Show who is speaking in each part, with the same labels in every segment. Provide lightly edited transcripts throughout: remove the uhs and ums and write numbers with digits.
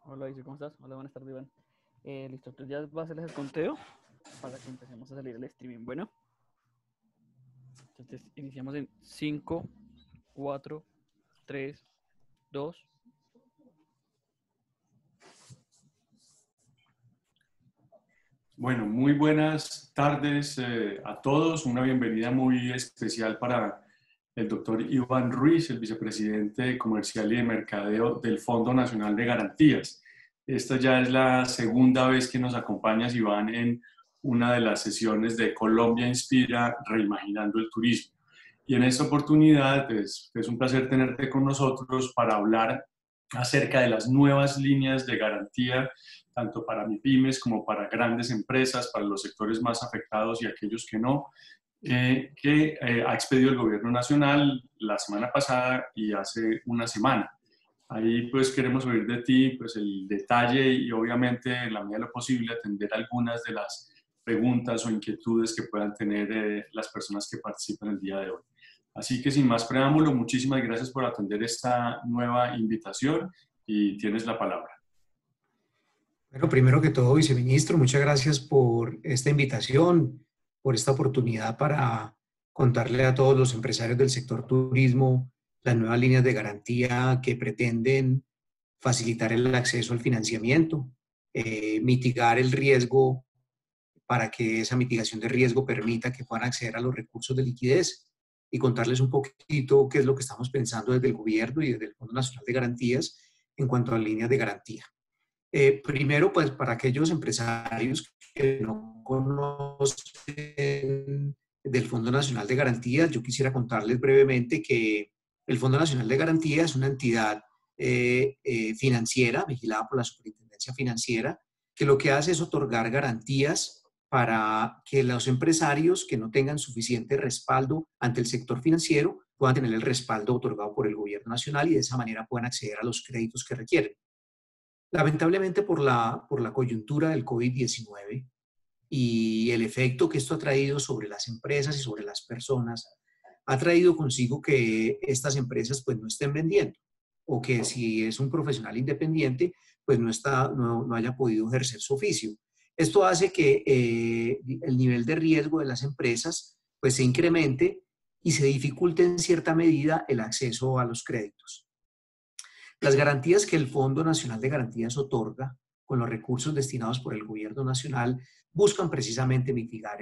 Speaker 1: Hola, Isi, ¿cómo estás? Hola, buenas tardes, Iván. Listo, entonces ya va a hacerles el conteo para que empecemos a salir el streaming. Bueno, entonces iniciamos en 5, 4, 3, 2.
Speaker 2: Bueno, muy buenas tardes a todos. Una bienvenida muy especial para el doctor Iván Ruiz, el vicepresidente comercial y de mercadeo del Fondo Nacional de Garantías. Esta ya es la segunda vez que nos acompañas, Iván, en una de las sesiones de Colombia Inspira, Reimaginando el Turismo. Y en esta oportunidad es un placer tenerte con nosotros para hablar acerca de las nuevas líneas de garantía tanto para MIPYMES como para grandes empresas, para los sectores más afectados y aquellos que no, que ha expedido el Gobierno Nacional la semana pasada y hace una semana. Ahí pues queremos oír de ti pues el detalle y obviamente en la medida de lo posible atender algunas de las preguntas o inquietudes que puedan tener las personas que participan el día de hoy. Así que sin más preámbulo, muchísimas gracias por atender esta nueva invitación y tienes la palabra.
Speaker 3: Bueno, primero que todo, viceministro, muchas gracias por esta invitación, por esta oportunidad para contarle a todos los empresarios del sector turismo las nuevas líneas de garantía que pretenden facilitar el acceso al financiamiento, mitigar el riesgo para que esa mitigación de riesgo permita que puedan acceder a los recursos de liquidez y contarles un poquito qué es lo que estamos pensando desde el gobierno y desde el Fondo Nacional de Garantías en cuanto a líneas de garantía. Primero, pues para aquellos empresarios que no conocen del Fondo Nacional de Garantías, yo quisiera contarles brevemente que el Fondo Nacional de Garantía es una entidad financiera, vigilada por la Superintendencia Financiera, que lo que hace es otorgar garantías para que los empresarios que no tengan suficiente respaldo ante el sector financiero puedan tener el respaldo otorgado por el Gobierno Nacional y de esa manera puedan acceder a los créditos que requieren. Lamentablemente por la coyuntura del COVID-19 y el efecto que esto ha traído sobre las empresas y sobre las personas, ha traído consigo que estas empresas pues no estén vendiendo o que si es un profesional independiente pues no haya podido ejercer su oficio. Esto hace que el nivel de riesgo de las empresas pues se incremente y se dificulte en cierta medida el acceso a los créditos. Las garantías que el Fondo Nacional de Garantías otorga con los recursos destinados por el Gobierno Nacional buscan precisamente mitigar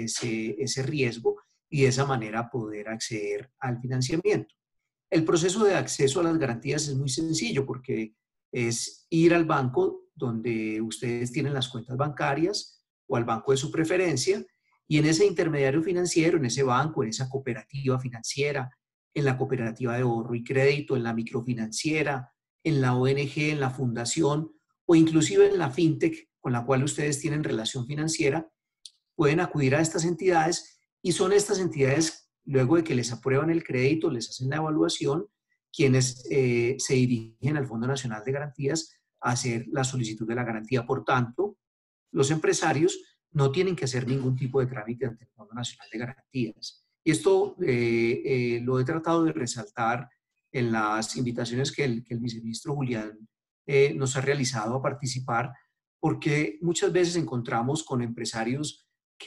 Speaker 3: ese riesgo y de esa manera poder acceder al financiamiento. El proceso de acceso a las garantías es muy sencillo porque es ir al banco donde ustedes tienen las cuentas bancarias o al banco de su preferencia y en ese intermediario financiero, en ese banco, en esa cooperativa financiera, en la cooperativa de ahorro y crédito, en la microfinanciera, en la ONG, en la fundación o inclusive en la fintech con la cual ustedes tienen relación financiera, pueden acudir a estas entidades y son estas entidades, luego de que les aprueban el crédito, les hacen la evaluación, quienes se dirigen al Fondo Nacional de Garantías a hacer la solicitud de la garantía. Por tanto, los empresarios no tienen que hacer ningún tipo de trámite ante el Fondo Nacional de Garantías. Y esto lo he tratado de resaltar en las invitaciones que el viceministro Julián nos ha realizado a participar, porque muchas veces encontramos con empresarios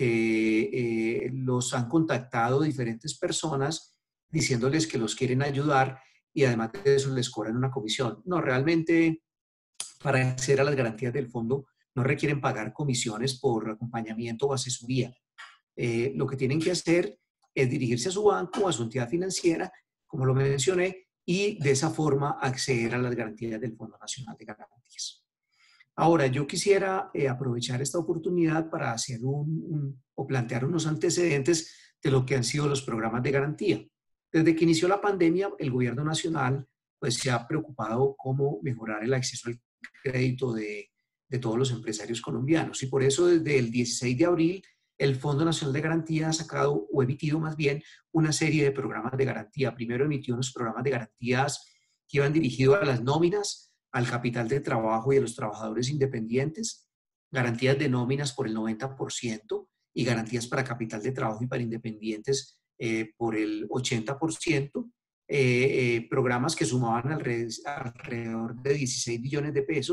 Speaker 3: que los han contactado diferentes personas diciéndoles que los quieren ayudar y además de eso les cobran una comisión. No, realmente para acceder a las garantías del fondo no requieren pagar comisiones por acompañamiento o asesoría. Lo que tienen que hacer es dirigirse a su banco o a su entidad financiera, como lo mencioné, y de esa forma acceder a las garantías del Fondo Nacional de Garantías. Ahora, yo quisiera aprovechar esta oportunidad para hacer o plantear unos antecedentes de lo que han sido los programas de garantía. Desde que inició la pandemia, el Gobierno Nacional pues, se ha preocupado cómo mejorar el acceso al crédito de todos los empresarios colombianos. Y por eso desde el 16 de abril el Fondo Nacional de Garantía ha sacado o emitido más bien una serie de programas de garantía. Primero emitió unos programas de garantías que iban dirigidos a las nóminas, al capital de trabajo y a los trabajadores independientes, garantías de nóminas por el 90% y garantías para capital de trabajo y para independientes por el 80%. Programas que sumaban alrededor de 16 billones de pesos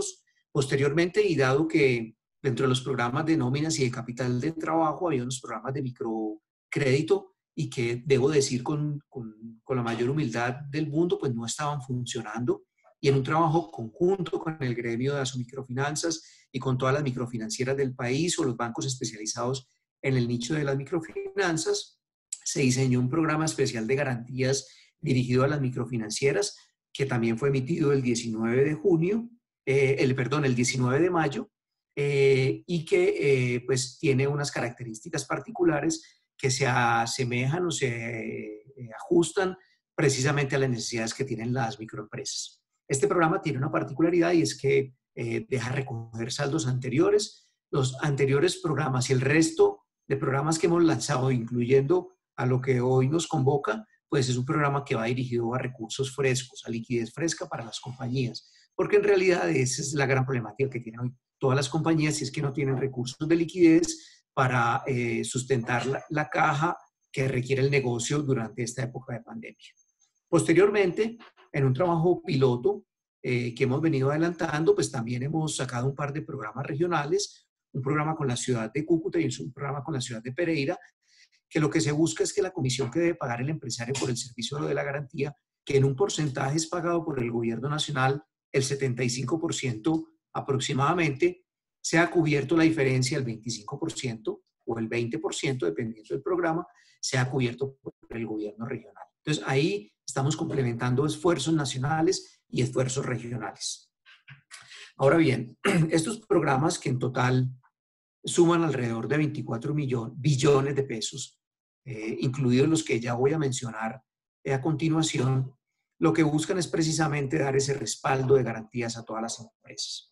Speaker 3: Posteriormente, y dado que dentro de los programas de nóminas y de capital de trabajo había unos programas de microcrédito y que debo decir con la mayor humildad del mundo, pues no estaban funcionando. Y en un trabajo conjunto con el gremio de las microfinanzas y con todas las microfinancieras del país o los bancos especializados en el nicho de las microfinanzas, se diseñó un programa especial de garantías dirigido a las microfinancieras que también fue emitido el 19 de junio, el 19 de mayo, y que pues tiene unas características particulares que se asemejan o se ajustan precisamente a las necesidades que tienen las microempresas. Este programa tiene una particularidad y es que deja recoger saldos anteriores. Los anteriores programas y el resto de programas que hemos lanzado, incluyendo a lo que hoy nos convoca, pues es un programa que va dirigido a recursos frescos, a liquidez fresca para las compañías, porque en realidad esa es la gran problemática que tienen hoy todas las compañías, y es que no tienen recursos de liquidez para sustentar la caja que requiere el negocio durante esta época de pandemia. Posteriormente, en un trabajo piloto que hemos venido adelantando, pues también hemos sacado un par de programas regionales, un programa con la ciudad de Cúcuta y un programa con la ciudad de Pereira, que lo que se busca es que la comisión que debe pagar el empresario por el servicio de la garantía, que en un porcentaje es pagado por el gobierno nacional, el 75% aproximadamente, sea cubierto la diferencia, el 25% o el 20%, dependiendo del programa, sea cubierto por el gobierno regional. Entonces, ahí estamos complementando esfuerzos nacionales y esfuerzos regionales. Ahora bien, estos programas que en total suman alrededor de 24 billones de pesos, incluidos los que ya voy a mencionar a continuación, lo que buscan es precisamente dar ese respaldo de garantías a todas las empresas.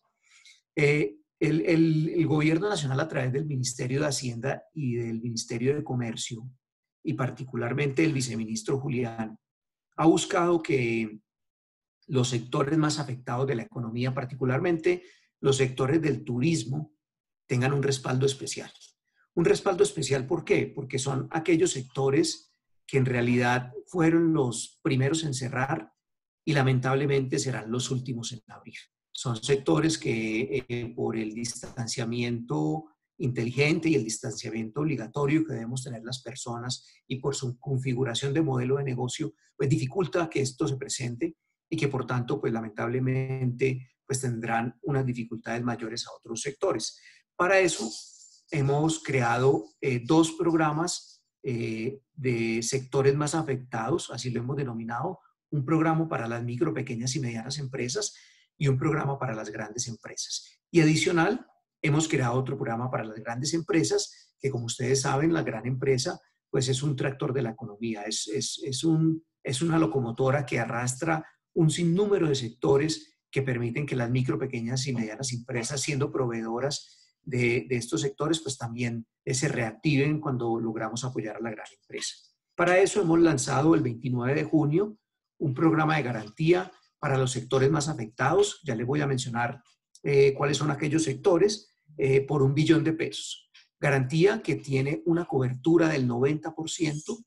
Speaker 3: El gobierno nacional, a través del Ministerio de Hacienda y del Ministerio de Comercio, y particularmente el viceministro Julián, ha buscado que los sectores más afectados de la economía, particularmente los sectores del turismo, tengan un respaldo especial. Un respaldo especial, ¿por qué? Porque son aquellos sectores que en realidad fueron los primeros en cerrar y lamentablemente serán los últimos en abrir. Son sectores que por el distanciamiento inteligente y el distanciamiento obligatorio que debemos tener las personas y por su configuración de modelo de negocio, pues dificulta que esto se presente y que por tanto, pues lamentablemente, pues tendrán unas dificultades mayores a otros sectores. Para eso hemos creado dos programas de sectores más afectados, así lo hemos denominado, un programa para las micro, pequeñas y medianas empresas y un programa para las grandes empresas. Y adicional, hemos creado otro programa para las grandes empresas, que como ustedes saben, la gran empresa pues es un tractor de la economía, es una locomotora que arrastra un sinnúmero de sectores que permiten que las micro, pequeñas y medianas empresas, siendo proveedoras de estos sectores, pues también se reactiven cuando logramos apoyar a la gran empresa. Para eso hemos lanzado el 29 de junio un programa de garantía para los sectores más afectados. Ya les voy a mencionar cuáles son aquellos sectores, por 1 billón de pesos. Garantía que tiene una cobertura del 90%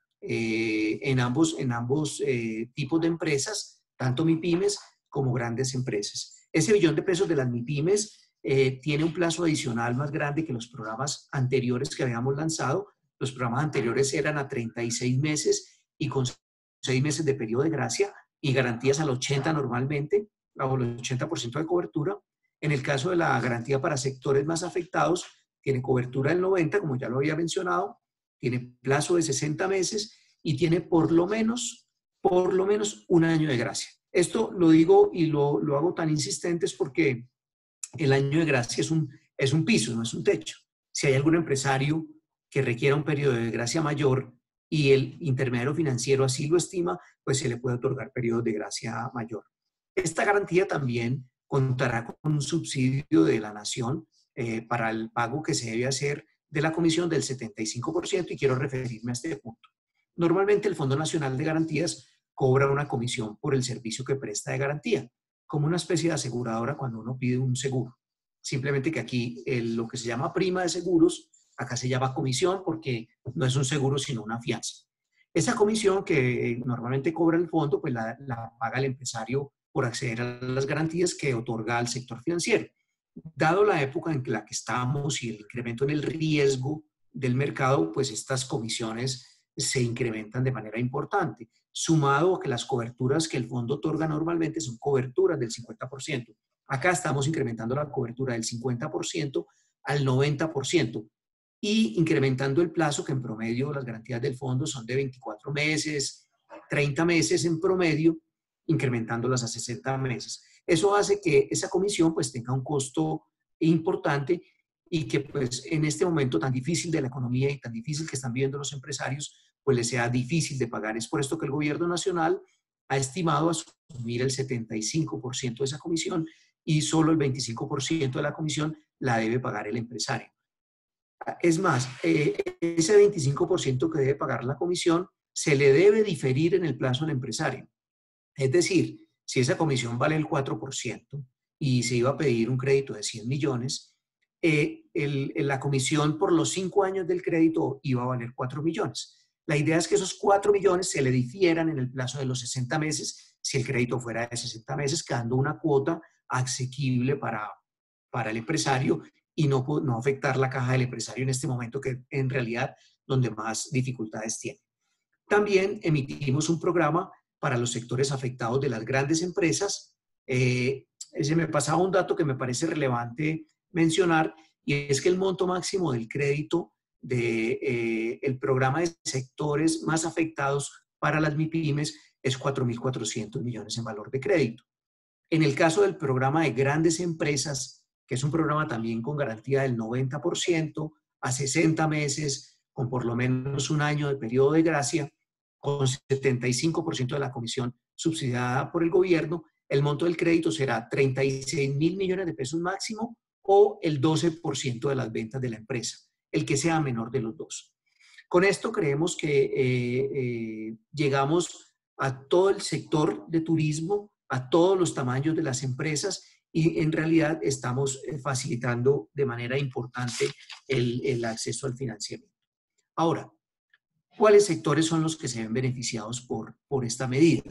Speaker 3: en ambos tipos de empresas, tanto MIPYMES como grandes empresas. Ese billón de pesos de las MIPYMES tiene un plazo adicional más grande que los programas anteriores que habíamos lanzado. Los programas anteriores eran a 36 meses y con 6 meses de periodo de gracia y garantías al 80% normalmente, o el 80% de cobertura. En el caso de la garantía para sectores más afectados, tiene cobertura del 90%, como ya lo había mencionado, tiene plazo de 60 meses y tiene por lo menos 1 año de gracia. Esto lo digo y lo hago tan insistente es porque el año de gracia es un piso, no es un techo. Si hay algún empresario que requiera un periodo de gracia mayor y el intermediario financiero así lo estima, pues se le puede otorgar periodos de gracia mayor. Esta garantía también contará con un subsidio de la nación para el pago que se debe hacer de la comisión del 75% y quiero referirme a este punto. Normalmente el Fondo Nacional de Garantías cobra una comisión por el servicio que presta de garantía, como una especie de aseguradora cuando uno pide un seguro. Simplemente que aquí lo que se llama prima de seguros, acá se llama comisión porque no es un seguro sino una fianza. Esa comisión que normalmente cobra el fondo, pues la paga el empresario por acceder a las garantías que otorga el sector financiero. Dado la época en la que estamos y el incremento en el riesgo del mercado, pues estas comisiones se incrementan de manera importante, sumado a que las coberturas que el fondo otorga normalmente son coberturas del 50%. Acá estamos incrementando la cobertura del 50% al 90% y incrementando el plazo, que en promedio las garantías del fondo son de 24 meses, 30 meses en promedio, incrementándolas a 60 meses. Eso hace que esa comisión pues tenga un costo importante y que pues en este momento tan difícil de la economía y tan difícil que están viviendo los empresarios, pues les sea difícil de pagar. Es por esto que el gobierno nacional ha estimado asumir el 75% de esa comisión y solo el 25% de la comisión la debe pagar el empresario. Es más, ese 25% que debe pagar la comisión se le debe diferir en el plazo al empresario. Es decir, si esa comisión vale el 4% y se iba a pedir un crédito de 100 millones, la comisión por los 5 años del crédito iba a valer 4 millones. La idea es que esos 4 millones se le difieran en el plazo de los 60 meses, si el crédito fuera de 60 meses, quedando una cuota asequible para el empresario y no afectar la caja del empresario en este momento, que en realidad donde más dificultades tiene. También emitimos un programa para los sectores afectados de las grandes empresas. Se me pasaba un dato que me parece relevante mencionar, y es que el monto máximo del crédito del programa de sectores más afectados para las MIPYMES es 4.400 millones en valor de crédito. En el caso del programa de grandes empresas, que es un programa también con garantía del 90% a 60 meses, con por lo menos un año de periodo de gracia, con 75% de la comisión subsidiada por el gobierno, el monto del crédito será 36.000 millones de pesos máximo o el 12% de las ventas de la empresa, el que sea menor de los dos. Con esto creemos que llegamos a todo el sector de turismo, a todos los tamaños de las empresas, y en realidad estamos facilitando de manera importante el acceso al financiamiento. Ahora, ¿cuáles sectores son los que se ven beneficiados por esta medida?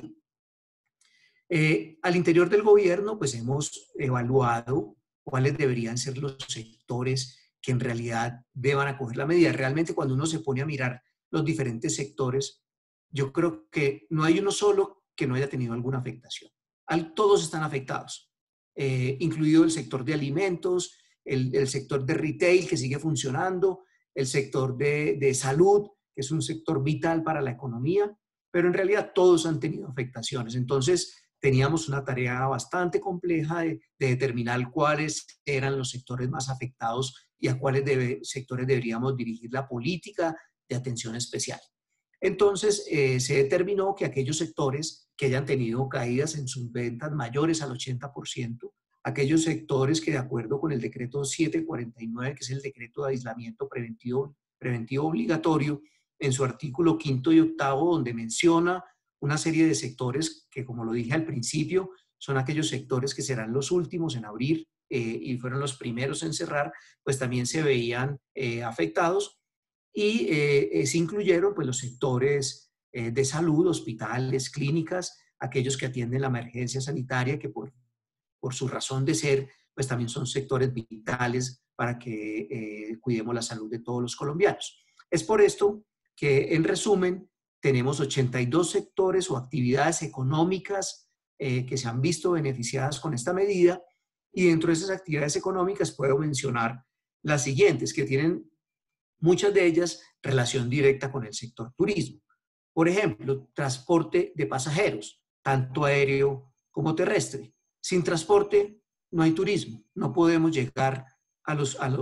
Speaker 3: Al interior del gobierno, pues hemos evaluado cuáles deberían ser los sectores que en realidad deban acoger la medida. Realmente cuando uno se pone a mirar los diferentes sectores, yo creo que no hay uno solo que no haya tenido alguna afectación. Todos están afectados, incluido el sector de alimentos, el sector de retail que sigue funcionando, el sector de salud, que es un sector vital para la economía, pero en realidad todos han tenido afectaciones. Entonces, teníamos una tarea bastante compleja de determinar cuáles eran los sectores más afectados y a cuáles sectores deberíamos dirigir la política de atención especial. Entonces, se determinó que aquellos sectores que hayan tenido caídas en sus ventas mayores al 80%, aquellos sectores que de acuerdo con el decreto 749, que es el decreto de aislamiento preventivo obligatorio, en su artículo 5º y 8º, donde menciona una serie de sectores que, como lo dije al principio, son aquellos sectores que serán los últimos en abrir y fueron los primeros en cerrar, pues también se veían afectados, y se incluyeron pues los sectores de salud, hospitales, clínicas, aquellos que atienden la emergencia sanitaria, que por su razón de ser, pues también son sectores vitales para que cuidemos la salud de todos los colombianos. Es por esto que, en resumen, tenemos 82 sectores o actividades económicas que se han visto beneficiadas con esta medida, y dentro de esas actividades económicas puedo mencionar las siguientes, que tienen muchas de ellas relación directa con el sector turismo. Por ejemplo, transporte de pasajeros, tanto aéreo como terrestre. Sin transporte no hay turismo, no podemos llegar a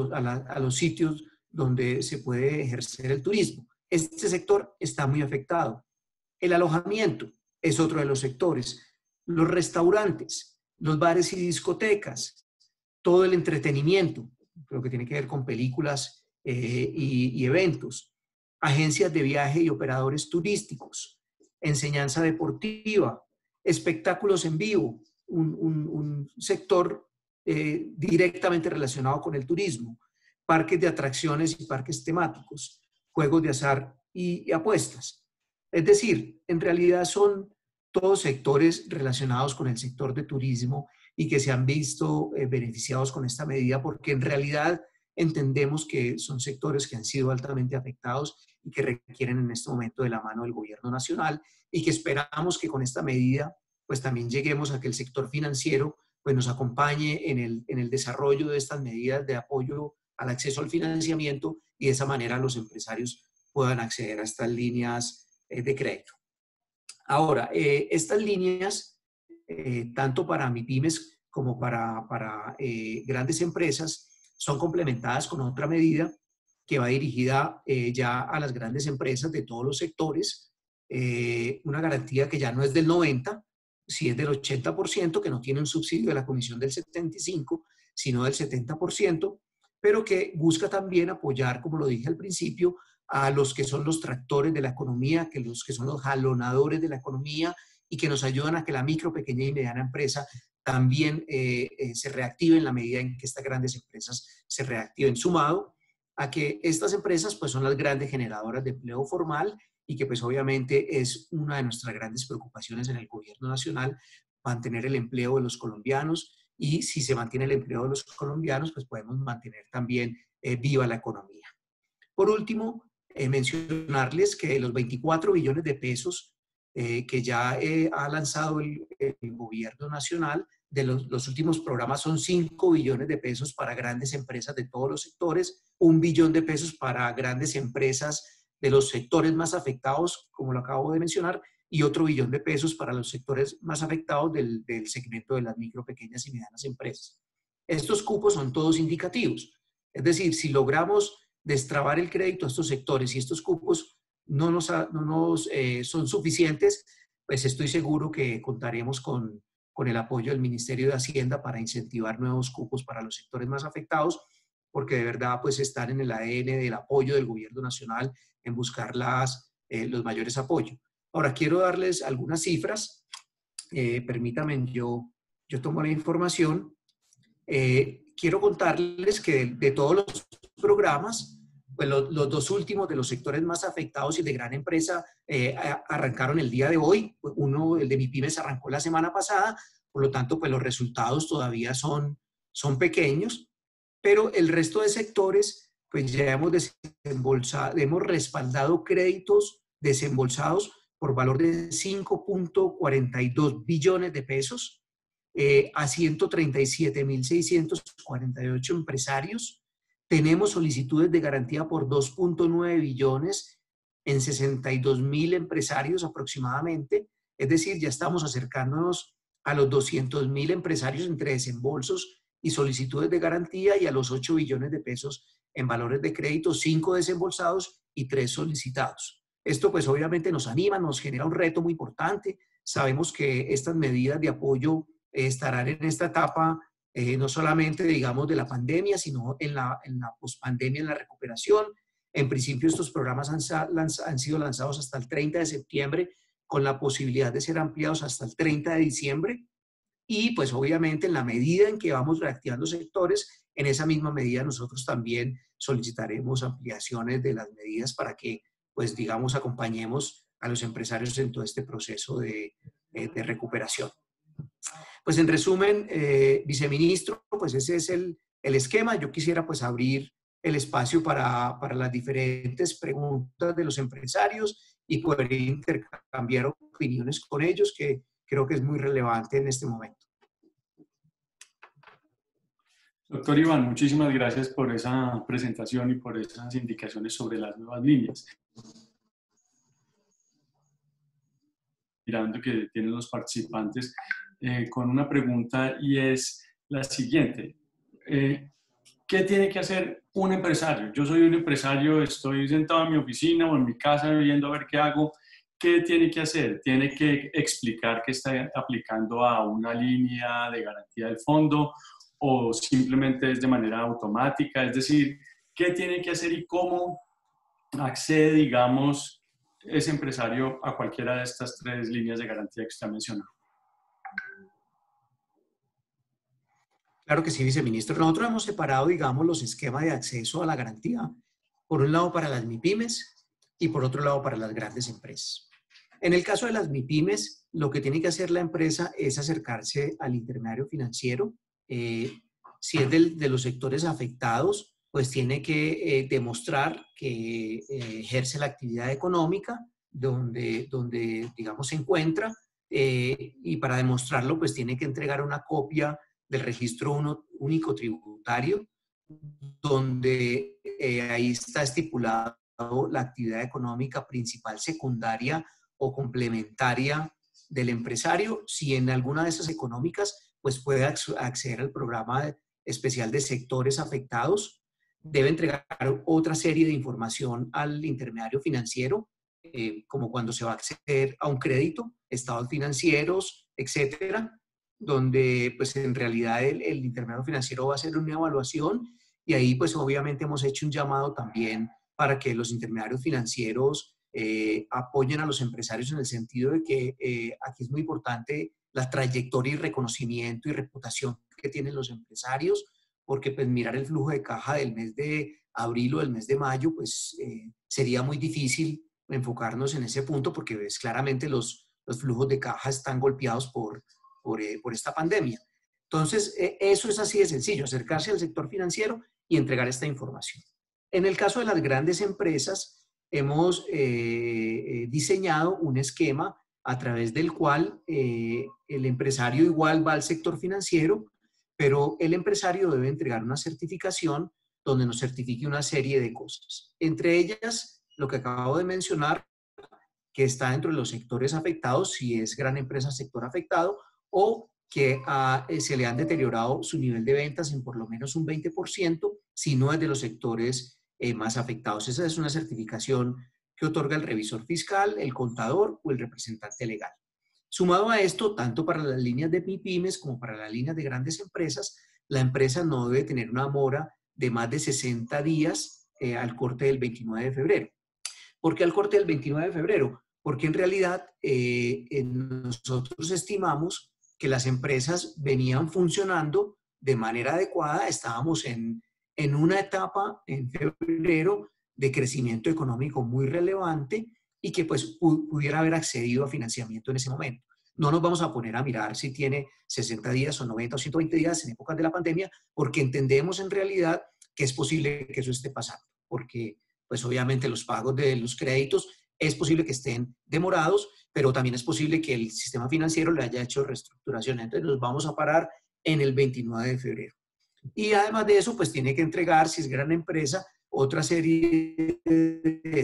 Speaker 3: los sitios donde se puede ejercer el turismo. Este sector está muy afectado. El alojamiento es otro de los sectores. Los restaurantes, los bares y discotecas, todo el entretenimiento, lo que tiene que ver con películas y eventos, agencias de viaje y operadores turísticos, enseñanza deportiva, espectáculos en vivo, un sector directamente relacionado con el turismo, parques de atracciones y parques temáticos, juegos de azar y apuestas. Es decir, en realidad son todos sectores relacionados con el sector de turismo y que se han visto beneficiados con esta medida, porque en realidad entendemos que son sectores que han sido altamente afectados y que requieren en este momento de la mano del gobierno nacional, y que esperamos que con esta medida pues también lleguemos a que el sector financiero pues nos acompañe en el desarrollo de estas medidas de apoyo al acceso al financiamiento, y de esa manera los empresarios puedan acceder a estas líneas de crédito. Ahora, estas líneas, tanto para MIPYMES como para grandes empresas, son complementadas con otra medida que va dirigida ya a las grandes empresas de todos los sectores, una garantía que ya no es del 90%, si es del 80%, que no tiene un subsidio de la Comisión del 75%, sino del 70%, pero que busca también apoyar, como lo dije al principio, a los que son los tractores de la economía, los que son los jalonadores de la economía, y que nos ayudan a que la micro, pequeña y mediana empresa también se reactive en la medida en que estas grandes empresas se reactiven, sumado a que estas empresas pues son las grandes generadoras de empleo formal, y que pues obviamente es una de nuestras grandes preocupaciones en el gobierno nacional, mantener el empleo de los colombianos, y si se mantiene el empleo de los colombianos pues podemos mantener también viva la economía. Por último, mencionarles que los 24 billones de pesos que ya ha lanzado el gobierno nacional, de los últimos programas son 5 billones de pesos para grandes empresas de todos los sectores, 1 billón de pesos para grandes empresas de los sectores más afectados, como lo acabo de mencionar, y otro billón de pesos para los sectores más afectados del segmento de las micro, pequeñas y medianas empresas. Estos cupos son todos indicativos, es decir, si logramos destrabar el crédito a estos sectores y estos cupos no nos son suficientes, pues estoy seguro que contaremos con el apoyo del Ministerio de Hacienda para incentivar nuevos cupos para los sectores más afectados, porque de verdad pues están en el ADN del apoyo del gobierno nacional en buscar los mayores apoyos. Ahora quiero darles algunas cifras, permítanme, yo tomo la información. Quiero contarles que de todos los programas, pues los dos últimos de los sectores más afectados y de gran empresa arrancaron el día de hoy. Uno, el de MIPYMES, arrancó la semana pasada, por lo tanto, pues los resultados todavía son pequeños, pero el resto de sectores, pues ya hemos respaldado créditos desembolsados por valor de 5.42 billones de pesos a 137.648 empresarios. Tenemos solicitudes de garantía por 2.9 billones en 62.000 empresarios aproximadamente. Es decir, ya estamos acercándonos a los 200.000 empresarios entre desembolsos y solicitudes de garantía, y a los 8 billones de pesos en valores de crédito, 5 desembolsados y 3 solicitados. Esto pues obviamente nos anima, nos genera un reto muy importante. Sabemos que estas medidas de apoyo estarán en esta etapa no solamente, digamos, de la pandemia, sino en la pospandemia, en la recuperación. En principio, estos programas han sido lanzados hasta el 30 de septiembre, con la posibilidad de ser ampliados hasta el 30 de diciembre. Y, pues, obviamente, en la medida en que vamos reactivando sectores, en esa misma medida nosotros también solicitaremos ampliaciones de las medidas para que, pues, digamos, acompañemos a los empresarios en todo este proceso de recuperación. Pues en resumen, viceministro, pues ese es el esquema. Yo quisiera pues abrir el espacio para las diferentes preguntas de los empresarios y poder intercambiar opiniones con ellos, que creo que es muy relevante en este momento.
Speaker 2: Doctor Iván, muchísimas gracias por esa presentación y por esas indicaciones sobre las nuevas líneas. Mirando que tienen los participantes con una pregunta, y es la siguiente. ¿Qué tiene que hacer un empresario? Yo soy un empresario, estoy sentado en mi oficina o en mi casa viendo a ver qué hago. ¿Qué tiene que hacer? ¿Tiene que explicar que está aplicando a una línea de garantía del fondo, o simplemente es de manera automática? Es decir, ¿qué tiene que hacer y cómo accede, digamos, ese empresario a cualquiera de estas 3 líneas de garantía que usted ha mencionado?
Speaker 3: Claro que sí, viceministro. Nosotros hemos separado, digamos, los esquemas de acceso a la garantía. Por un lado para las MIPYMES y por otro lado para las grandes empresas. En el caso de las MIPYMES, lo que tiene que hacer la empresa es acercarse al intermediario financiero. Si es de los sectores afectados, pues tiene que demostrar que ejerce la actividad económica donde digamos, se encuentra, y para demostrarlo, pues tiene que entregar una copia del registro único tributario, donde ahí está estipulado la actividad económica principal, secundaria o complementaria del empresario. Si en alguna de esas económicas, pues puede acceder al programa especial de sectores afectados. Debe entregar otra serie de información al intermediario financiero, como cuando se va a acceder a un crédito, estados financieros, etcétera, donde pues en realidad el intermediario financiero va a hacer una evaluación, y ahí pues obviamente hemos hecho un llamado también para que los intermediarios financieros apoyen a los empresarios en el sentido de que aquí es muy importante la trayectoria y reconocimiento y reputación que tienen los empresarios, porque pues mirar el flujo de caja del mes de abril o del mes de mayo, pues sería muy difícil enfocarnos en ese punto, porque ves claramente los flujos de caja están golpeados por esta pandemia. Entonces, eso es así de sencillo, acercarse al sector financiero y entregar esta información. En el caso de las grandes empresas, hemos diseñado un esquema a través del cual el empresario igual va al sector financiero, pero el empresario debe entregar una certificación donde nos certifique una serie de cosas. Entre ellas, lo que acabo de mencionar, que está dentro de los sectores afectados, si es gran empresa, sector afectado, o que se le han deteriorado su nivel de ventas en por lo menos un 20%, si no es de los sectores más afectados. Esa es una certificación que otorga el revisor fiscal, el contador o el representante legal. Sumado a esto, tanto para las líneas de MIPYMES como para las líneas de grandes empresas, la empresa no debe tener una mora de más de 60 días al corte del 29 de febrero. ¿Por qué al corte del 29 de febrero? Porque en realidad nosotros estimamos que las empresas venían funcionando de manera adecuada. Estábamos en una etapa en febrero de crecimiento económico muy relevante y que pues pudiera haber accedido a financiamiento en ese momento. No nos vamos a poner a mirar si tiene 60 días o 90 o 120 días en épocas de la pandemia, porque entendemos en realidad que es posible que eso esté pasando, porque pues obviamente los pagos de los créditos es posible que estén demorados, pero también es posible que el sistema financiero le haya hecho reestructuración. Entonces nos vamos a parar en el 29 de febrero. Y además de eso, pues tiene que entregar, si es gran empresa, otra serie de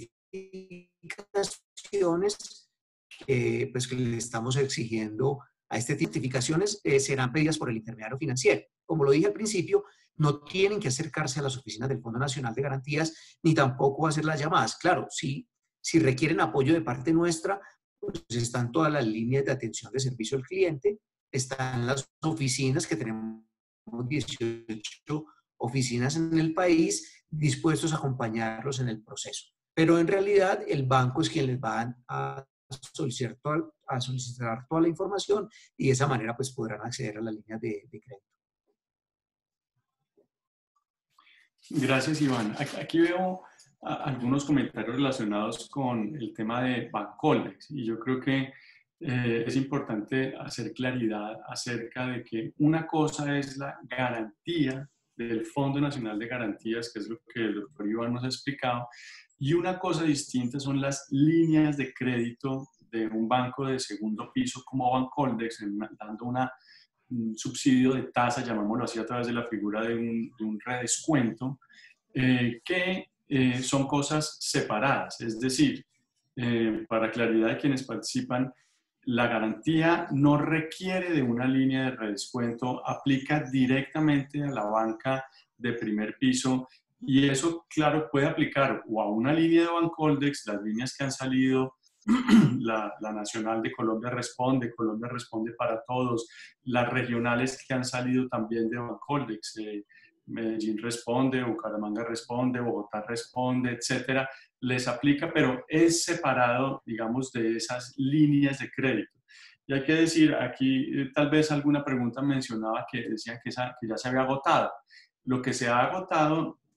Speaker 3: certificaciones pues, que le estamos exigiendo a este tipo de certificaciones. Serán pedidas por el intermediario financiero. Como lo dije al principio, no tienen que acercarse a las oficinas del Fondo Nacional de Garantías, ni tampoco hacer las llamadas. Claro, si requieren apoyo de parte nuestra, pues están todas las líneas de atención de servicio al cliente, están las oficinas, que tenemos 18 oficinas en el país, dispuestos a acompañarlos en el proceso. Pero en realidad el banco es quien les va a solicitar toda la información, y de esa manera pues podrán acceder a las líneas de crédito.
Speaker 2: Gracias, Iván. Aquí veo algunos comentarios relacionados con el tema de Bancoldex, y yo creo que es importante hacer claridad acerca de que una cosa es la garantía del Fondo Nacional de Garantías, que es lo que el doctor Iván nos ha explicado, y una cosa distinta son las líneas de crédito de un banco de segundo piso como Bancoldex, dando un subsidio de tasa, llamémoslo así, a través de la figura de un redescuento, que son cosas separadas. Es decir, para claridad de quienes participan, la garantía no requiere de una línea de redescuento, aplica directamente a la banca de primer piso, y eso, claro, puede aplicar o a una línea de Bancoldex, las líneas que han salido, la Nacional de Colombia Responde para Todos, las regionales que han salido también de Bancoldex, Medellín Responde, Bucaramanga Responde, Bogotá Responde, etcétera, les aplica, pero es separado, digamos, de esas líneas de crédito. Y hay que decir, aquí tal vez alguna pregunta mencionaba que decían que ya se había agotado. Lo que se ha agotado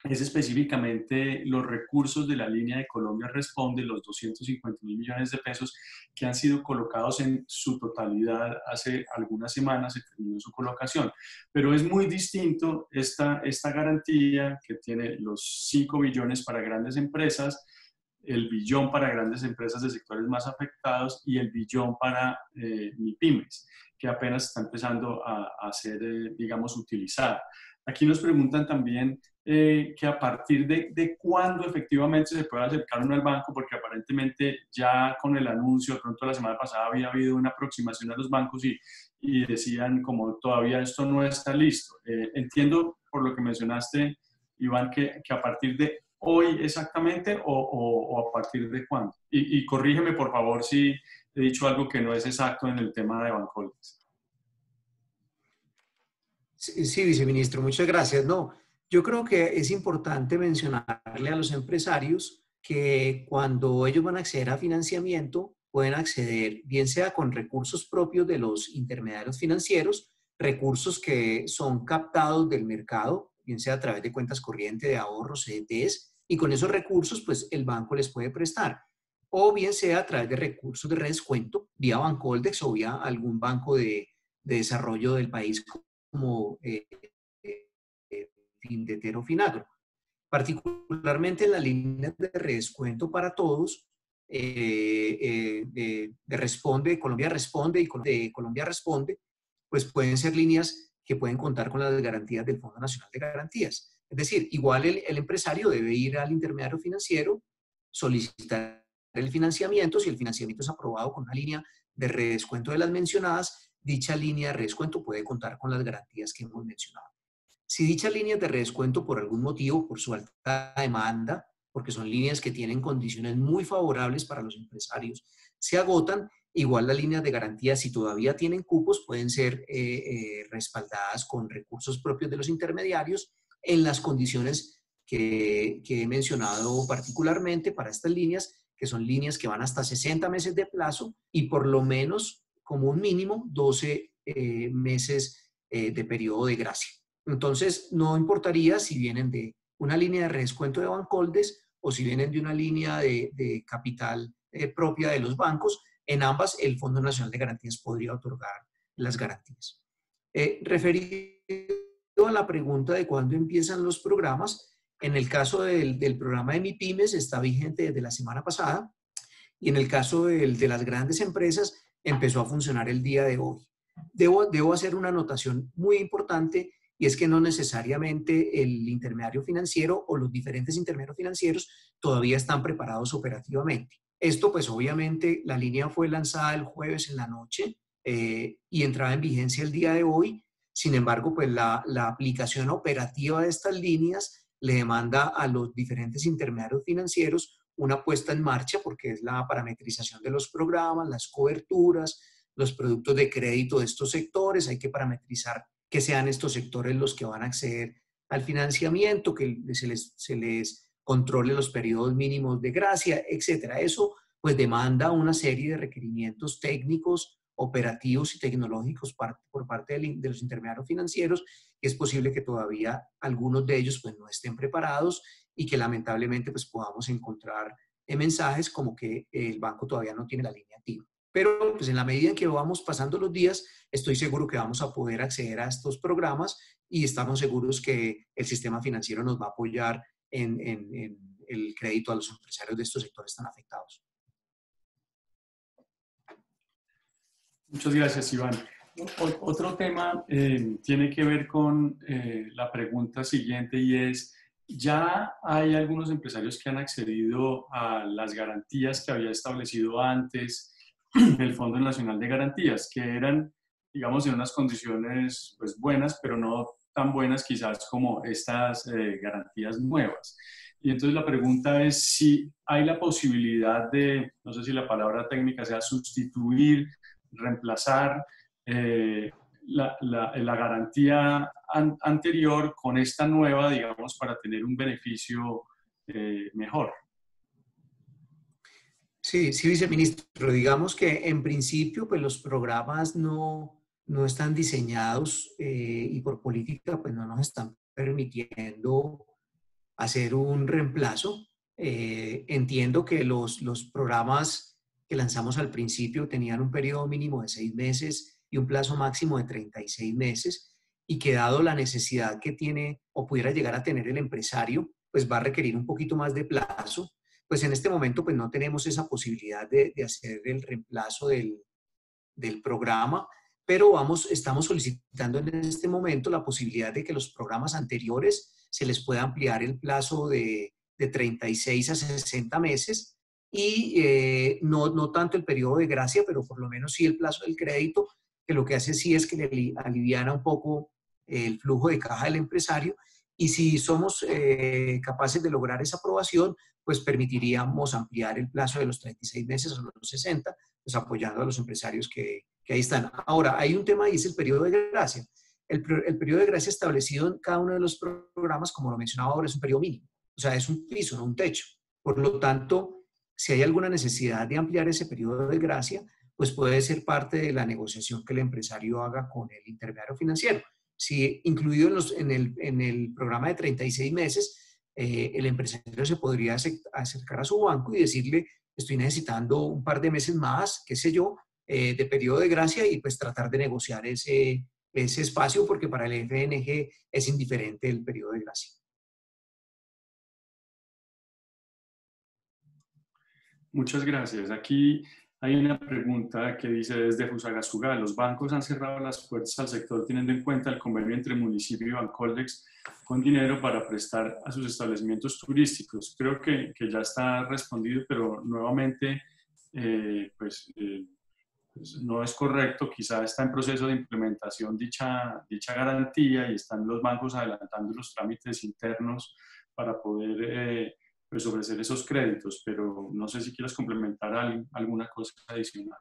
Speaker 2: es específicamente los recursos de la línea de Colombia Responde, los 250.000 millones de pesos que han sido colocados en su totalidad hace algunas semanas, se terminó su colocación. Pero es muy distinto esta garantía que tiene los 5 billones para grandes empresas, el billón para grandes empresas de sectores más afectados y el billón para MIPYMES, que apenas está empezando a ser, digamos, utilizada. Aquí nos preguntan también que a partir de cuándo efectivamente se puede acercar uno al banco, porque aparentemente ya con el anuncio, de pronto la semana pasada había habido una aproximación a los bancos y decían como todavía esto no está listo. Entiendo por lo que mencionaste, Iván, que a partir de hoy exactamente o a partir de cuándo. Y corrígeme por favor si he dicho algo que no es exacto en el tema de Bancoldex.
Speaker 3: Sí, viceministro, muchas gracias. No, yo creo que es importante mencionarle a los empresarios que cuando ellos van a acceder a financiamiento, pueden acceder bien sea con recursos propios de los intermediarios financieros, recursos que son captados del mercado, bien sea a través de cuentas corrientes de ahorros, CDTs, y con esos recursos, pues el banco les puede prestar. O bien sea a través de recursos de redescuento, vía Bancoldex o vía algún banco de desarrollo del país como Findetero o Finagro. Particularmente en la línea de redescuento para todos, de Responde, Colombia Responde y de Colombia Responde, pues pueden ser líneas que pueden contar con las garantías del Fondo Nacional de Garantías. Es decir, igual el empresario debe ir al intermediario financiero, solicitar el financiamiento. Si el financiamiento es aprobado con una línea de redescuento de las mencionadas, dicha línea de redescuento puede contar con las garantías que hemos mencionado. Si dichas líneas de redescuento por algún motivo, por su alta demanda, porque son líneas que tienen condiciones muy favorables para los empresarios, se agotan, igual las líneas de garantía, si todavía tienen cupos, pueden ser respaldadas con recursos propios de los intermediarios en las condiciones que he mencionado particularmente para estas líneas, que son líneas que van hasta 60 meses de plazo y por lo menos, como un mínimo, 12 meses de periodo de gracia. Entonces, no importaría si vienen de una línea de redescuento de Bancoldex o si vienen de una línea de capital propia de los bancos, en ambas el Fondo Nacional de Garantías podría otorgar las garantías. Referido a la pregunta de cuándo empiezan los programas, en el caso del programa de MIPYMES está vigente desde la semana pasada y en el caso de las grandes empresas empezó a funcionar el día de hoy. Debo hacer una anotación muy importante y es que no necesariamente el intermediario financiero o los diferentes intermediarios financieros todavía están preparados operativamente. Esto pues obviamente la línea fue lanzada el jueves en la noche y entraba en vigencia el día de hoy. Sin embargo, pues la aplicación operativa de estas líneas le demanda a los diferentes intermediarios financieros una puesta en marcha porque es la parametrización de los programas, las coberturas, los productos de crédito de estos sectores. Hay que parametrizar que sean estos sectores los que van a acceder al financiamiento, que se les controle los periodos mínimos de gracia, etcétera. Eso pues demanda una serie de requerimientos técnicos, operativos y tecnológicos por parte de los intermediarios financieros. Es posible que todavía algunos de ellos pues no estén preparados y que lamentablemente pues podamos encontrar mensajes como que el banco todavía no tiene la línea activa. Pero pues en la medida en que vamos pasando los días, estoy seguro que vamos a poder acceder a estos programas y estamos seguros que el sistema financiero nos va a apoyar en el crédito a los empresarios de estos sectores tan afectados.
Speaker 2: Muchas gracias, Iván. Otro tema tiene que ver con la pregunta siguiente y es, ya hay algunos empresarios que han accedido a las garantías que había establecido antes el Fondo Nacional de Garantías, que eran, digamos, en unas condiciones pues buenas, pero no tan buenas quizás como estas garantías nuevas. Y entonces la pregunta es si hay la posibilidad de, no sé si la palabra técnica sea sustituir, reemplazar la garantía anterior con esta nueva, digamos, para tener un beneficio mejor.
Speaker 3: Sí, sí, viceministro. Digamos que en principio pues los programas no están diseñados y por política pues no nos están permitiendo hacer un reemplazo. Entiendo que los programas que lanzamos al principio tenían un periodo mínimo de 6 meses y un plazo máximo de 36 meses, y que dado la necesidad que tiene o pudiera llegar a tener el empresario, pues va a requerir un poquito más de plazo. Pues en este momento pues no tenemos esa posibilidad de hacer el reemplazo del programa, pero estamos solicitando en este momento la posibilidad de que los programas anteriores se les pueda ampliar el plazo de 36 a 60 meses y no tanto el periodo de gracia, pero por lo menos sí el plazo del crédito, que lo que hace sí es que le aliviana un poco el flujo de caja del empresario, y si somos capaces de lograr esa aprobación, pues permitiríamos ampliar el plazo de los 36 meses a los 60, pues apoyando a los empresarios que ahí están. Ahora, hay un tema y es el periodo de gracia. El periodo de gracia establecido en cada uno de los programas, como lo mencionaba ahora, es un periodo mínimo. O sea, es un piso, no un techo. Por lo tanto, si hay alguna necesidad de ampliar ese periodo de gracia, pues puede ser parte de la negociación que el empresario haga con el intermediario financiero. Si incluido en el programa de 36 meses, el empresario se podría acercar a su banco y decirle: estoy necesitando un par de meses más, qué sé yo, de periodo de gracia, y pues tratar de negociar ese espacio, porque para el FNG es indiferente el periodo de gracia.
Speaker 2: Muchas gracias. Aquí hay una pregunta que dice desde Fusagasugá: los bancos han cerrado las puertas al sector teniendo en cuenta el convenio entre municipio y Bancoldex con dinero para prestar a sus establecimientos turísticos. Creo que ya está respondido, pero nuevamente pues no es correcto. Quizá está en proceso de implementación dicha garantía y están los bancos adelantando los trámites internos para poder pues ofrecer esos créditos, pero no sé si quieres complementar alguna cosa adicional.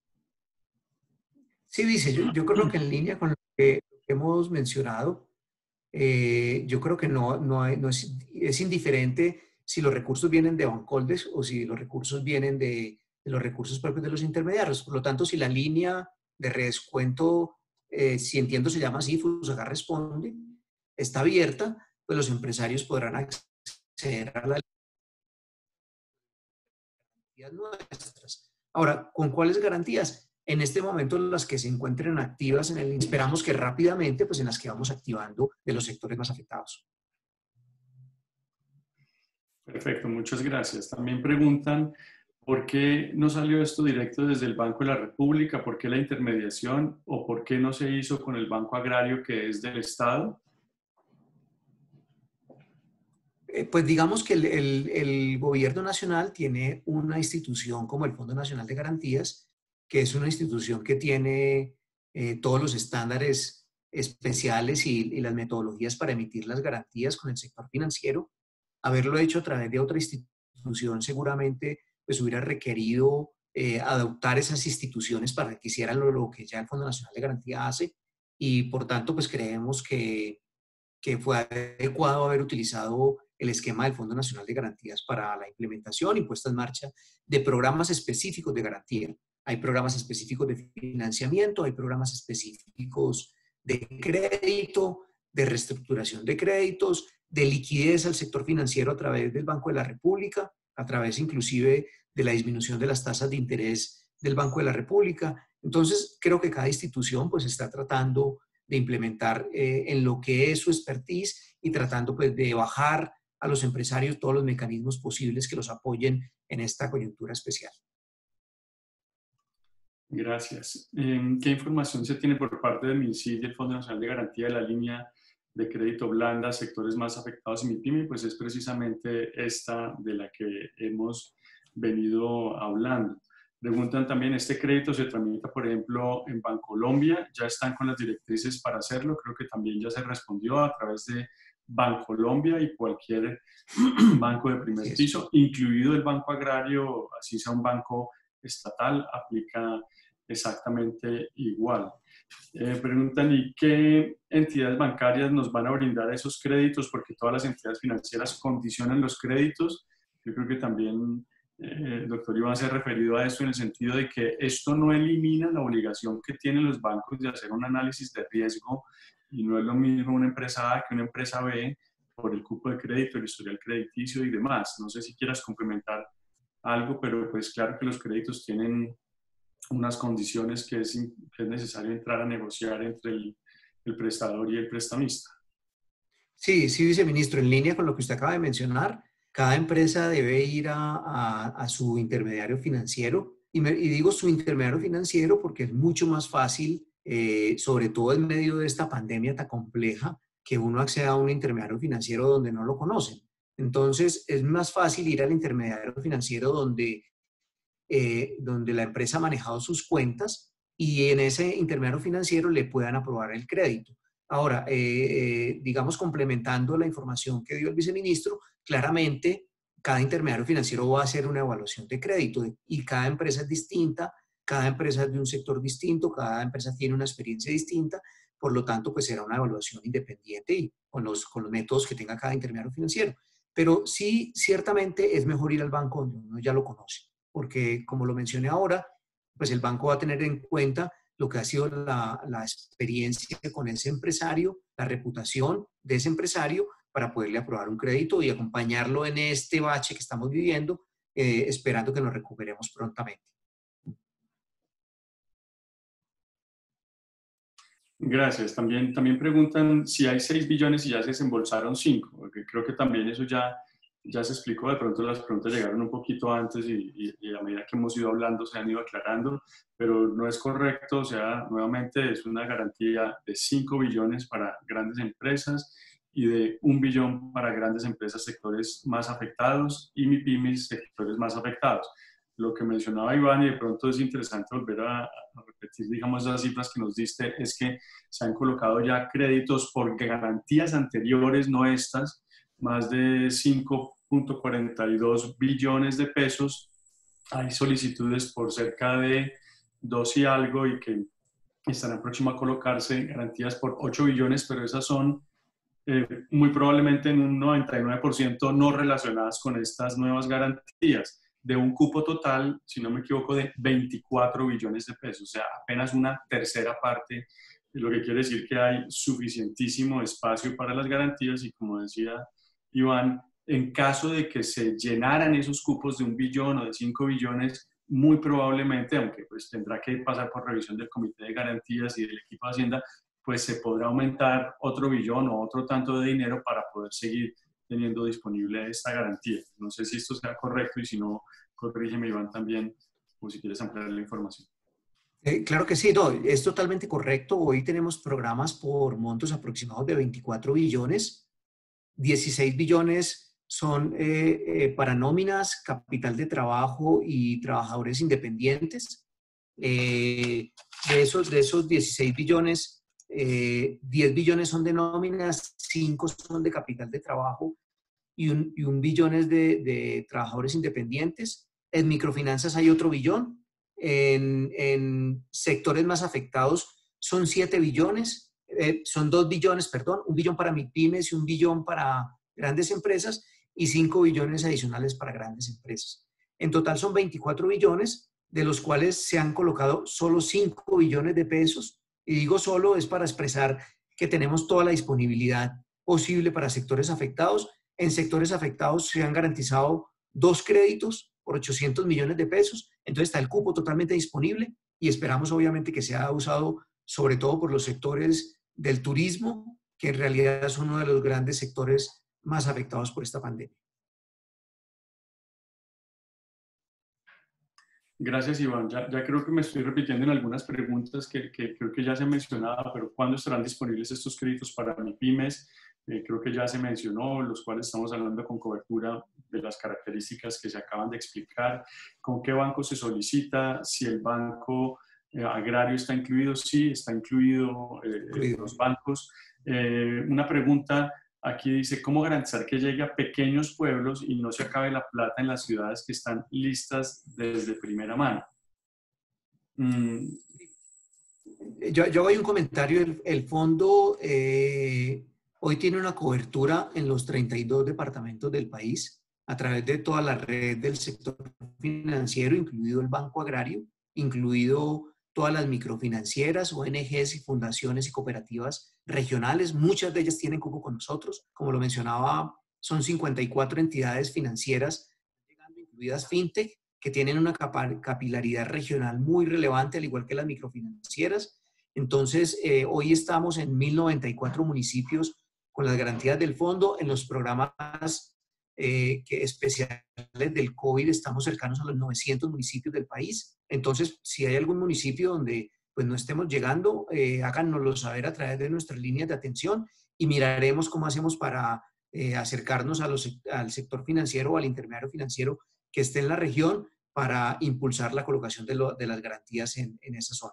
Speaker 3: Sí, dice, yo creo que en línea con lo que hemos mencionado, yo creo que es indiferente si los recursos vienen de Bancoldex o si los recursos vienen de los recursos propios de los intermediarios. Por lo tanto, si la línea de redescuento, si entiendo se llama así, Fusaga Responde, está abierta, pues los empresarios podrán acceder a la nuestras. Ahora, ¿con cuáles garantías? En este momento las que se encuentren activas esperamos que rápidamente, pues en las que vamos activando de los sectores más afectados.
Speaker 2: Perfecto, muchas gracias. También preguntan: ¿por qué no salió esto directo desde el Banco de la República? ¿Por qué la intermediación? ¿O por qué no se hizo con el Banco Agrario, que es del Estado?
Speaker 3: Pues digamos que el gobierno nacional tiene una institución como el Fondo Nacional de Garantías, que es una institución que tiene todos los estándares especiales y las metodologías para emitir las garantías con el sector financiero. Haberlo hecho a través de otra institución seguramente pues hubiera requerido adoptar esas instituciones para que hicieran lo que ya el Fondo Nacional de Garantía hace, y por tanto pues creemos que fue adecuado haber utilizado el esquema del Fondo Nacional de Garantías para la implementación y puesta en marcha de programas específicos de garantía. Hay programas específicos de financiamiento, hay programas específicos de crédito, de reestructuración de créditos, de liquidez al sector financiero a través del Banco de la República, a través inclusive de la disminución de las tasas de interés del Banco de la República. Entonces, creo que cada institución pues está tratando de implementar en lo que es su expertise y tratando pues de bajar a los empresarios todos los mecanismos posibles que los apoyen en esta coyuntura especial.
Speaker 2: Gracias. ¿Qué información se tiene por parte del MINSID y el Fondo Nacional de Garantía de la línea de crédito blanda, sectores más afectados en MIPYME? Pues es precisamente esta de la que hemos venido hablando. Preguntan también: ¿este crédito se tramita, por ejemplo, en Bancolombia? ¿Ya están con las directrices para hacerlo? Creo que también ya se respondió a través de Bancolombia y cualquier banco de primer piso, incluido el Banco Agrario, así sea un banco estatal, aplica exactamente igual. Preguntan: ¿y qué entidades bancarias nos van a brindar esos créditos? Porque todas las entidades financieras condicionan los créditos. Yo creo que también el doctor Iván se ha referido a esto en el sentido de que esto no elimina la obligación que tienen los bancos de hacer un análisis de riesgo, y no es lo mismo una empresa A que una empresa B, por el cupo de crédito, el historial crediticio y demás. No sé si quieras complementar algo, pero pues claro que los créditos tienen unas condiciones que es necesario entrar a negociar entre el prestador y el prestamista.
Speaker 3: Sí, sí, viceministro, en línea con lo que usted acaba de mencionar, cada empresa debe ir a su intermediario financiero, y digo su intermediario financiero porque es mucho más fácil, sobre todo en medio de esta pandemia tan compleja, que uno acceda a un intermediario financiero donde no lo conocen. Entonces, es más fácil ir al intermediario financiero donde la empresa ha manejado sus cuentas y en ese intermediario financiero le puedan aprobar el crédito. Ahora, digamos, complementando la información que dio el viceministro, claramente cada intermediario financiero va a hacer una evaluación de crédito y cada empresa es distinta, cada empresa es de un sector distinto, cada empresa tiene una experiencia distinta, por lo tanto, pues será una evaluación independiente y con los métodos que tenga cada intermediario financiero. Pero sí, ciertamente es mejor ir al banco donde uno ya lo conoce, porque como lo mencioné ahora, pues el banco va a tener en cuenta lo que ha sido la experiencia con ese empresario, la reputación de ese empresario para poderle aprobar un crédito y acompañarlo en este bache que estamos viviendo, esperando que nos recuperemos prontamente.
Speaker 2: Gracias. También preguntan si hay 6 billones y ya se desembolsaron 5, porque creo que también eso ya se explicó. De pronto las preguntas llegaron un poquito antes y a medida que hemos ido hablando se han ido aclarando, pero no es correcto. O sea, nuevamente es una garantía de 5 billones para grandes empresas y de 1 billón para grandes empresas, sectores más afectados, y MIPYMES, sectores más afectados. Lo que mencionaba Iván, y de pronto es interesante volver a repetir, digamos, las cifras que nos diste, es que se han colocado ya créditos por garantías anteriores, no estas, más de 5.42 billones de pesos. Hay solicitudes por cerca de 2 y algo y que estarán próximas a colocarse garantías por 8 billones, pero esas son muy probablemente en un 99% no relacionadas con estas nuevas garantías, de un cupo total, si no me equivoco, de 24 billones de pesos, o sea, apenas una tercera parte, lo que quiere decir que hay suficientísimo espacio para las garantías y, como decía Iván, en caso de que se llenaran esos cupos de 1 billón o de 5 billones, muy probablemente, aunque pues tendrá que pasar por revisión del Comité de Garantías y del equipo de Hacienda, pues se podrá aumentar otro billón o otro tanto de dinero para poder seguir teniendo disponible esta garantía. No sé si esto sea correcto y si no, corrígeme Iván también, o si quieres ampliar la información.
Speaker 3: Claro que sí, no, es totalmente correcto. Hoy tenemos programas por montos aproximados de 24 billones. 16 billones son para nóminas, capital de trabajo y trabajadores independientes. De esos 16 billones, 10 billones son de nóminas, 5 son de capital de trabajo y un billón es de trabajadores independientes. En microfinanzas hay otro billón. En sectores más afectados son 7 billones, son 2 billones, perdón, 1 billón para MIPYMES y 1 billón para grandes empresas y 5 billones adicionales para grandes empresas. En total son 24 billones, de los cuales se han colocado solo 5 billones de pesos, y digo solo es para expresar que tenemos toda la disponibilidad posible para sectores afectados. En sectores afectados se han garantizado 2 créditos por 800 millones de pesos, entonces está el cupo totalmente disponible y esperamos obviamente que sea usado sobre todo por los sectores del turismo, que en realidad son uno de los grandes sectores más afectados por esta pandemia.
Speaker 2: Gracias, Iván. Ya creo que me estoy repitiendo en algunas preguntas que creo que ya se mencionaba, pero ¿cuándo estarán disponibles estos créditos para MIPYMES? Creo que ya se mencionó, los cuales estamos hablando con cobertura de las características que se acaban de explicar. ¿Con qué banco se solicita? Si el banco agrario está incluido, sí, está incluido los bancos. Una pregunta aquí dice, ¿cómo garantizar que llegue a pequeños pueblos y no se acabe la plata en las ciudades que están listas desde primera mano?
Speaker 3: Yo hago un comentario. El fondo hoy tiene una cobertura en los 32 departamentos del país a través de toda la red del sector financiero, incluido el Banco Agrario, incluido todas las microfinancieras, ONGs y fundaciones y cooperativas regionales, muchas de ellas tienen cupo con nosotros. Como lo mencionaba, son 54 entidades financieras, incluidas fintech, que tienen una capilaridad regional muy relevante, al igual que las microfinancieras. Entonces, hoy estamos en 1094 municipios con las garantías del fondo. En los programas especiales del COVID estamos cercanos a los 900 municipios del país. Entonces, si hay algún municipio donde pues, no estemos llegando, háganoslo saber a través de nuestras líneas de atención y miraremos cómo hacemos para acercarnos al sector financiero o al intermediario financiero que esté en la región para impulsar la colocación de las garantías en esa zona.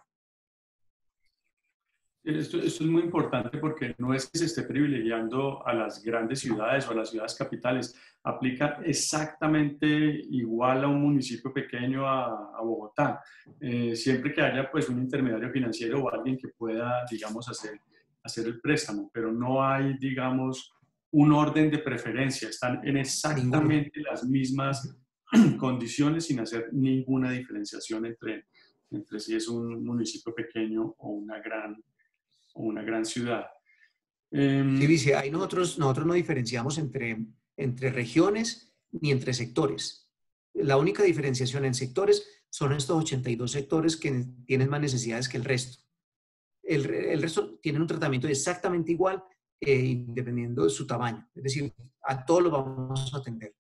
Speaker 2: Esto es muy importante porque no es que se esté privilegiando a las grandes ciudades o a las ciudades capitales. Aplica exactamente igual a un municipio pequeño a Bogotá. Siempre que haya pues, un intermediario financiero o alguien que pueda, digamos, hacer el préstamo, pero no hay, digamos, un orden de preferencia. Están en exactamente las mismas condiciones sin hacer ninguna diferenciación entre si es un municipio pequeño o una gran ciudad.
Speaker 3: Sí, dice, ahí nosotros no diferenciamos entre regiones ni entre sectores. La única diferenciación en sectores son estos 82 sectores que tienen más necesidades que el resto. El resto tienen un tratamiento exactamente igual, dependiendo de su tamaño. Es decir, a todos los vamos a atender.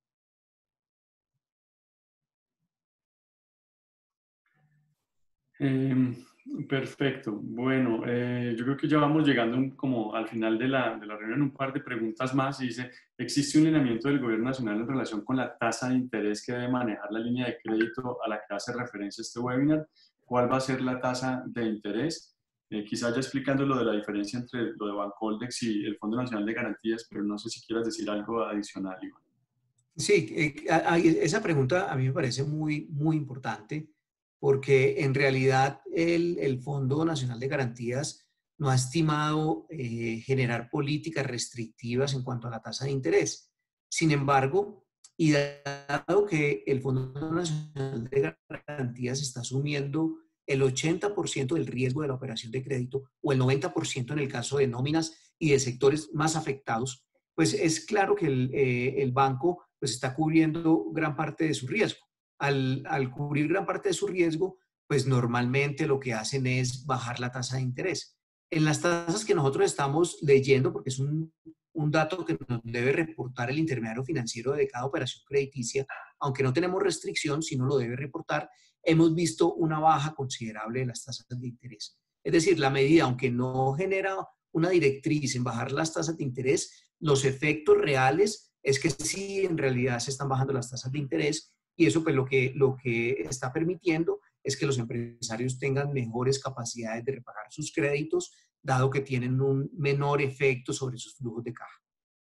Speaker 2: Perfecto. Bueno, yo creo que ya vamos llegando como al final de la reunión. Un par de preguntas más. Y dice, ¿existe un lineamiento del Gobierno Nacional en relación con la tasa de interés que debe manejar la línea de crédito a la que hace referencia este webinar? ¿Cuál va a ser la tasa de interés? Quizás ya explicando lo de la diferencia entre lo de Bancoldex y el Fondo Nacional de Garantías, pero no sé si quieras decir algo adicional, Iván.
Speaker 3: Sí, esa pregunta a mí me parece muy, muy importante porque en realidad el Fondo Nacional de Garantías no ha estimado generar políticas restrictivas en cuanto a la tasa de interés. Sin embargo, y dado que el Fondo Nacional de Garantías está asumiendo el 80% del riesgo de la operación de crédito o el 90% en el caso de nóminas y de sectores más afectados, pues es claro que el banco pues está cubriendo gran parte de su riesgo. Al cubrir gran parte de su riesgo, pues normalmente lo que hacen es bajar la tasa de interés. En las tasas que nosotros estamos leyendo, porque es un dato que nos debe reportar el intermediario financiero de cada operación crediticia, aunque no tenemos restricción, si no lo debe reportar, hemos visto una baja considerable de las tasas de interés. Es decir, la medida, aunque no genera una directriz en bajar las tasas de interés, los efectos reales es que sí, en realidad se están bajando las tasas de interés y eso pues lo que está permitiendo es que los empresarios tengan mejores capacidades de repagar sus créditos, dado que tienen un menor efecto sobre sus flujos de caja.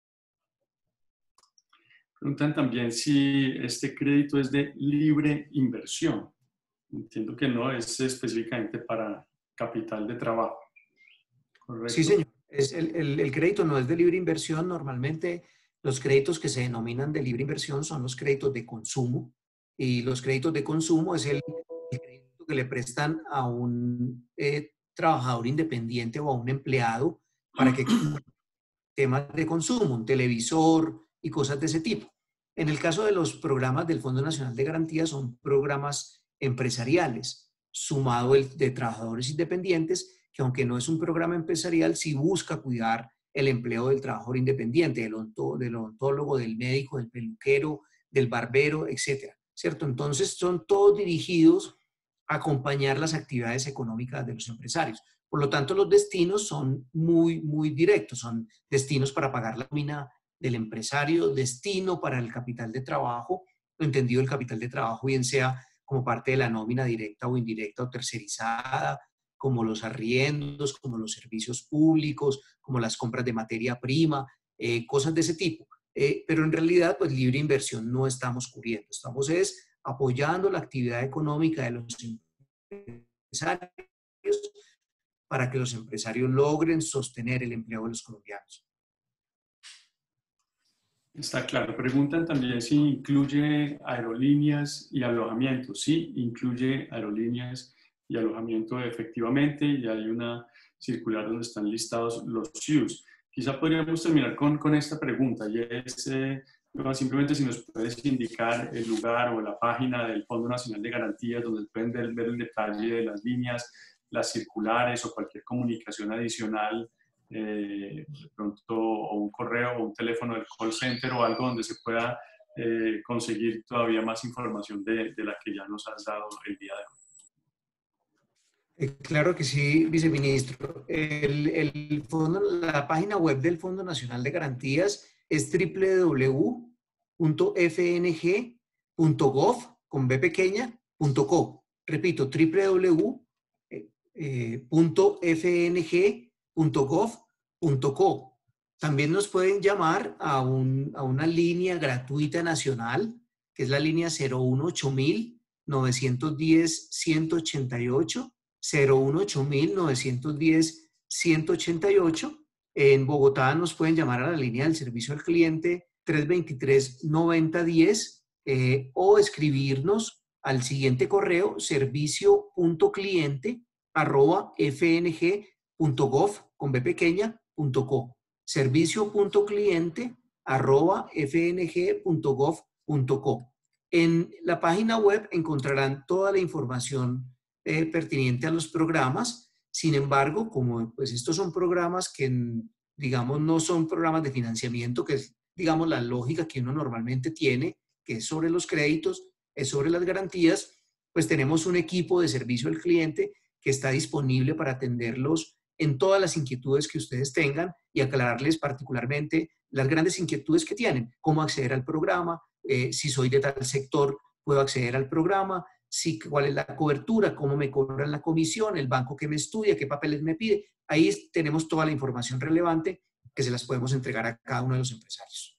Speaker 2: Preguntan también si este crédito es de libre inversión. Entiendo que no es específicamente para capital de trabajo. ¿Correcto?
Speaker 3: Sí, señor. El crédito no es de libre inversión. Normalmente los créditos que se denominan de libre inversión son los créditos de consumo. Y los créditos de consumo es el crédito que le prestan a un trabajador independiente o a un empleado para que temas de consumo, un televisor y cosas de ese tipo. En el caso de los programas del Fondo Nacional de Garantía son programas empresariales, sumado el de trabajadores independientes, que aunque no es un programa empresarial, sí busca cuidar el empleo del trabajador independiente, del odontólogo, del médico, del peluquero, del barbero, etcétera, ¿cierto? Entonces son todos dirigidos a acompañar las actividades económicas de los empresarios. Por lo tanto, los destinos son muy, muy directos, son destinos para pagar la nómina del empresario, destino para el capital de trabajo, entendido el capital de trabajo, bien sea como parte de la nómina directa o indirecta o tercerizada, como los arriendos, como los servicios públicos, como las compras de materia prima, cosas de ese tipo. Pero en realidad, pues libre inversión no estamos cubriendo, estamos es apoyando la actividad económica de los empresarios para que los empresarios logren sostener el empleo de los colombianos.
Speaker 2: Está claro. Preguntan también si incluye aerolíneas y alojamiento. Sí, incluye aerolíneas y alojamiento efectivamente, y hay una circular donde están listados los SIUs. Quizá podríamos terminar con esta pregunta, y es simplemente si nos puedes indicar el lugar o la página del Fondo Nacional de Garantías donde pueden ver el detalle de las líneas, las circulares o cualquier comunicación adicional, de pronto, o un correo o un teléfono del call center o algo donde se pueda conseguir todavía más información de la que ya nos has dado el día de hoy.
Speaker 3: Claro que sí, viceministro. La página web del Fondo Nacional de Garantías es www.fng.gov.co. Repito, www.fng.gov.co. También nos pueden llamar a una línea gratuita nacional, que es la línea 018-910-188. 018-910-188. En Bogotá nos pueden llamar a la línea del servicio al cliente 323-9010 o escribirnos al siguiente correo servicio.cliente@fng.gov.co. servicio.cliente@fng.gov.co. En la página web encontrarán toda la información pertinente a los programas. Sin embargo, como pues estos son programas que, digamos, no son programas de financiamiento, que es, digamos, la lógica que uno normalmente tiene, que es sobre los créditos, es sobre las garantías, pues tenemos un equipo de servicio al cliente que está disponible para atenderlos en todas las inquietudes que ustedes tengan y aclararles particularmente las grandes inquietudes que tienen, cómo acceder al programa, si soy de tal sector, puedo acceder al programa, sí, cuál es la cobertura, cómo me cobran la comisión, el banco que me estudia, qué papeles me pide. Ahí tenemos toda la información relevante que se las podemos entregar a cada uno de los empresarios.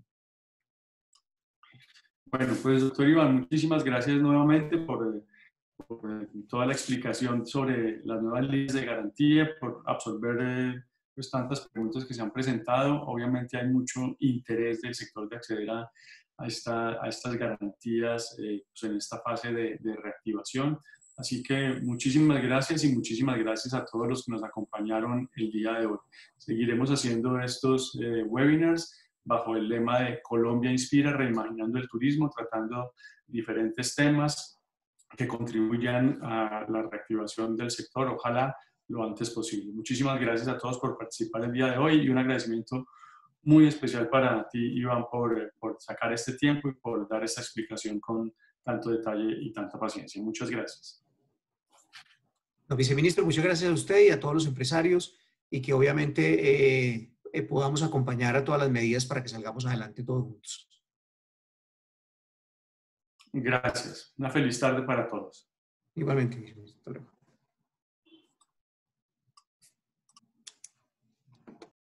Speaker 2: Bueno, pues doctor Iván, muchísimas gracias nuevamente por toda la explicación sobre las nuevas líneas de garantía, por absorber pues, tantas preguntas que se han presentado. Obviamente hay mucho interés del sector de acceder a estas garantías pues en esta fase de reactivación. Así que muchísimas gracias y muchísimas gracias a todos los que nos acompañaron el día de hoy. Seguiremos haciendo estos webinars bajo el lema de Colombia Inspira, reimaginando el turismo, tratando diferentes temas que contribuyan a la reactivación del sector, ojalá lo antes posible. Muchísimas gracias a todos por participar el día de hoy y un agradecimiento muy especial para ti, Iván, por sacar este tiempo y por dar esta explicación con tanto detalle y tanta paciencia. Muchas gracias.
Speaker 3: No, viceministro, muchas gracias a usted y a todos los empresarios y que obviamente podamos acompañar a todas las medidas para que salgamos adelante todos juntos.
Speaker 2: Gracias. Una feliz tarde para todos.
Speaker 3: Igualmente, viceministro. Hasta luego.